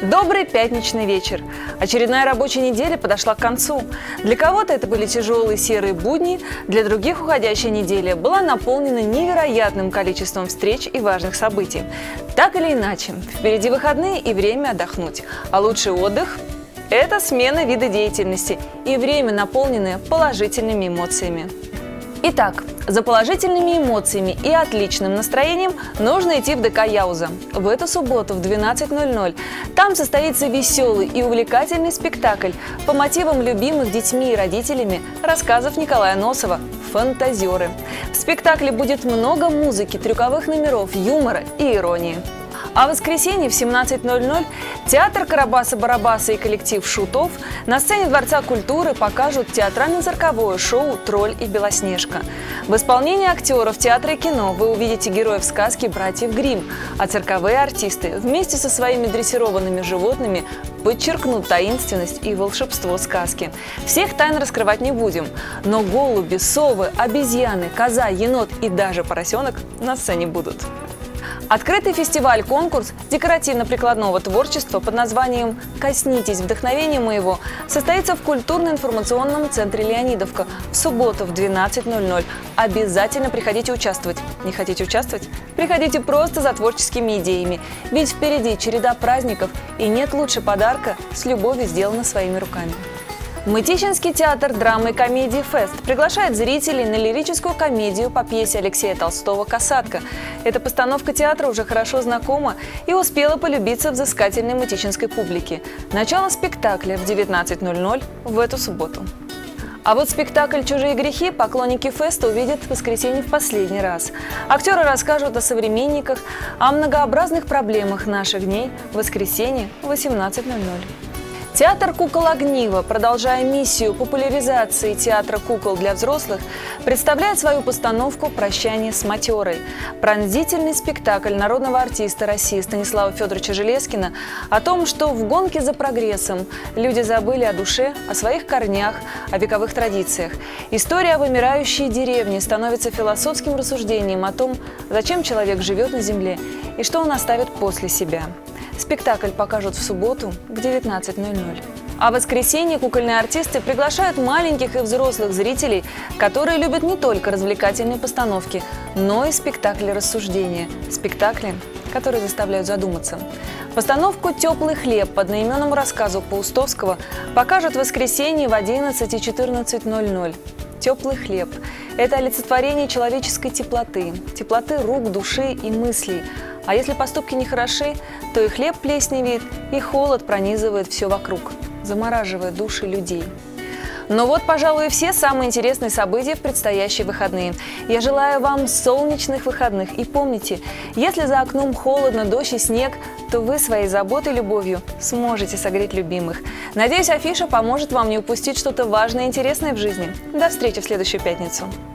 Добрый пятничный вечер. Очередная рабочая неделя подошла к концу. Для кого-то это были тяжелые серые будни, для других уходящая неделя была наполнена невероятным количеством встреч и важных событий. Так или иначе, впереди выходные и время отдохнуть. А лучший отдых – это смена вида деятельности и время, наполненное положительными эмоциями. Итак, за положительными эмоциями и отличным настроением нужно идти в ДК Яуза. В эту субботу в 12:00 там состоится веселый и увлекательный спектакль по мотивам любимых детьми и родителями рассказов Николая Носова «Фантазеры». В спектакле будет много музыки, трюковых номеров, юмора и иронии. А в воскресенье в 17:00 театр Карабаса-Барабаса и коллектив Шутов на сцене Дворца культуры покажут театрально-цирковое шоу «Тролль и Белоснежка». В исполнении актеров театра и кино вы увидите героев сказки «Братьев Гримм», а цирковые артисты вместе со своими дрессированными животными подчеркнут таинственность и волшебство сказки. Всех тайн раскрывать не будем, но голуби, совы, обезьяны, коза, енот и даже поросенок на сцене будут. Открытый фестиваль-конкурс декоративно-прикладного творчества под названием «Коснитесь вдохновения моего» состоится в культурно-информационном центре «Леонидовка» в субботу в 12:00. Обязательно приходите участвовать. Не хотите участвовать? Приходите просто за творческими идеями. Ведь впереди череда праздников, и нет лучше подарка с любовью сделано своими руками. Мытищинский театр драмы и комедии «Фест» приглашает зрителей на лирическую комедию по пьесе Алексея Толстого «Касатка». Эта постановка театра уже хорошо знакома и успела полюбиться взыскательной мытищинской публике. Начало спектакля в 19:00 в эту субботу. А вот спектакль «Чужие грехи» поклонники «Феста» увидят в воскресенье в последний раз. Актеры расскажут о современниках, о многообразных проблемах наших дней в воскресенье в 18:00. Театр «Кукол Огниво», продолжая миссию популяризации театра кукол для взрослых, представляет свою постановку «Прощание с матерой». Пронзительный спектакль народного артиста России Станислава Федоровича Железкина о том, что в гонке за прогрессом люди забыли о душе, о своих корнях, о вековых традициях. История о вымирающей деревне становится философским рассуждением о том, зачем человек живет на земле и что он оставит после себя. Спектакль покажут в субботу в 19:00. А в воскресенье кукольные артисты приглашают маленьких и взрослых зрителей, которые любят не только развлекательные постановки, но и спектакли рассуждения. Спектакли, которые заставляют задуматься. Постановку «Теплый хлеб» по одноименному рассказу Паустовского покажут в воскресенье в 11 и 14:00. Теплый хлеб – это олицетворение человеческой теплоты, теплоты рук, души и мыслей. А если поступки не хороши, то и хлеб плесневеет, и холод пронизывает все вокруг, замораживая души людей. Но вот, пожалуй, и все самые интересные события в предстоящие выходные. Я желаю вам солнечных выходных. И помните, если за окном холодно, дождь и снег, то вы своей заботой и любовью сможете согреть любимых. Надеюсь, афиша поможет вам не упустить что-то важное и интересное в жизни. До встречи в следующую пятницу.